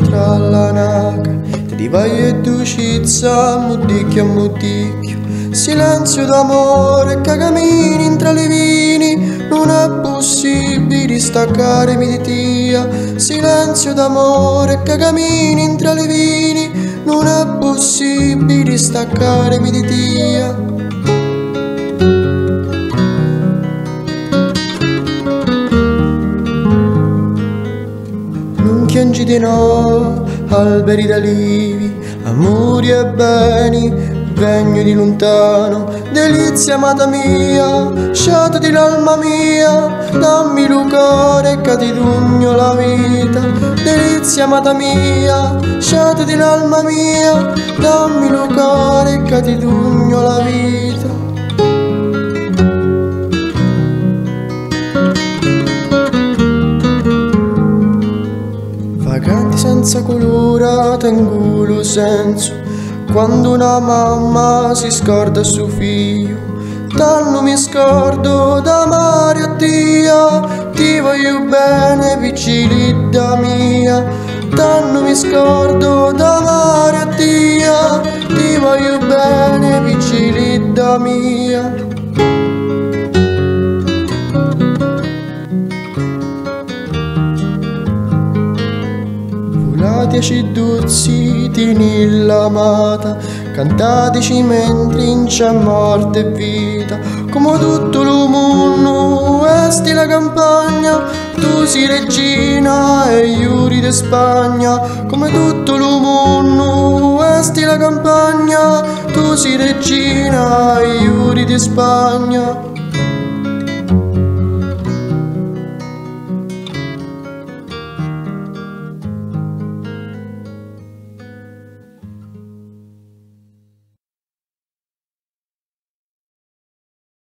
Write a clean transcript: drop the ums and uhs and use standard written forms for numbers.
tra la naca, ti vai e ducizza, mudicchio a mudicchio. Silenzio d'amore che cammini tra le vini, non è possibile staccarmi di tia. Silenzio d'amore che cammini tra le vini, non è possibile staccarmi di tia. Non chiangi di no, alberi d'alivi, amori e beni, regno di lontano, delizia amata mia, sciata di l'alma mia, dammi lucore che ti dugno la vita. Delizia amata mia, sciata di l'alma mia, dammi lucore che ti dugno la vita. Vaganti senza colore, tengo senso, quando una mamma si scorda suo figlio. Tanto mi scordo d'amare a Dio, ti voglio bene piccilita mia. Tanto mi scordo d'amare a Dio, ti voglio bene piccilita mia. Volatici duzzi di nell'amata, cantatici mentre in c'è morte e vita. Come tutto il mondo esti la campagna, tu sei regina e iuri de Spagna. Come tutto il mondo esti la campagna, tu sei regina e iuri de Spagna.